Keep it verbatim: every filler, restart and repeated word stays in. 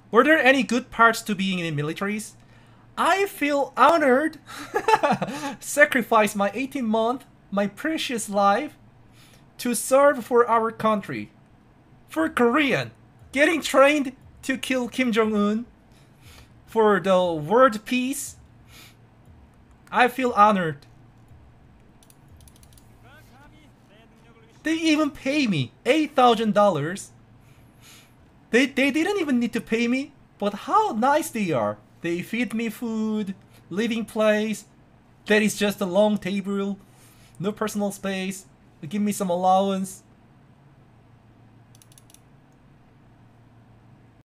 Were there any good parts to being in militaries? I feel honored. Sacrifice my eighteen month, my precious life, to serve for our country. For Korean, getting trained to kill Kim Jong-un. For the world peace. I feel honored. They even pay me eight thousand dollars. They, they didn't even need to pay me, but how nice they are. They feed me food, living place, that is just a long table, no personal space, they give me some allowance.